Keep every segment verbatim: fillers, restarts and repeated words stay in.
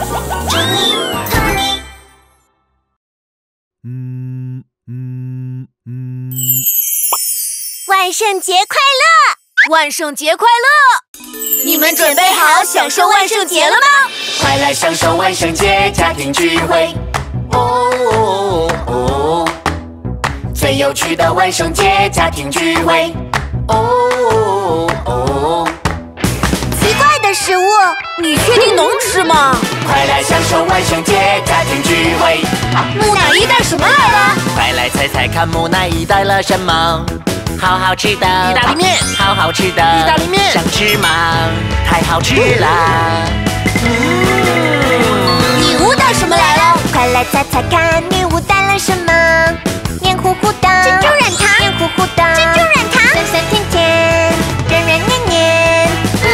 嗯嗯嗯。 万圣节快乐！万圣节快乐！你们准备好享受万圣节了吗？ 快来享受万圣节家庭聚会！哦哦哦！最有趣的万圣节家庭聚会！哦哦！ 奇怪的食物，你确定能吃吗？ 快来享受万圣节家庭聚会！ 木乃伊带什么来了？ 快来猜猜看，木乃伊带了什么？好好吃的意大利面， 好好吃的意大利面， 想吃吗？太好吃了！ 嗯，女巫带什么来了？快来猜猜看，女巫带了什么？黏糊糊的珍珠软糖，黏糊糊的珍珠软糖，酸酸甜甜，软软黏黏。嗯，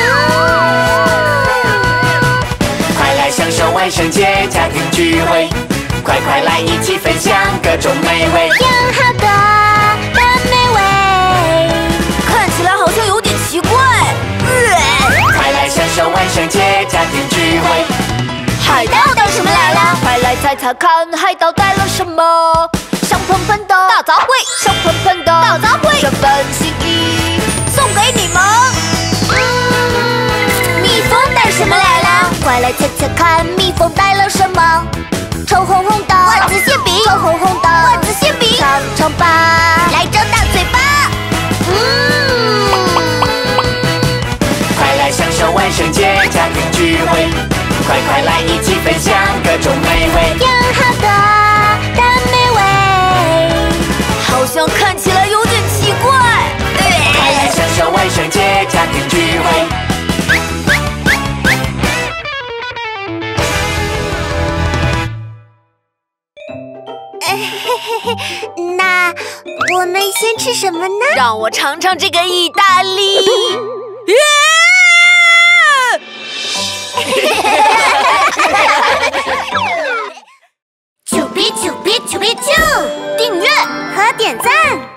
快来享受万圣节家庭聚会，快快来一起分享各种美味， 有好多的美味。看起来好像有点奇怪。 快来享受万圣节家庭聚会！ 海盗带什么来了？快来猜猜看，海盗带了什么？香喷喷的大杂烩，香喷喷的大杂烩，这份心意送给你们。嗯，蜜蜂带什么来了？快来猜猜看，蜜蜂带了什么？臭烘烘的袜子馅饼，臭烘烘的袜子馅饼，尝尝吧，来张大嘴巴。嗯， 快来享受万圣节家庭聚会，快快来一起分享各种美味， 有好多的美味，好像看起来有点奇怪。 快来享受万圣节家庭聚会！ 那我们先吃什么呢？让我尝尝这个意大利。啾比啾比啾比啾！订阅和点赞。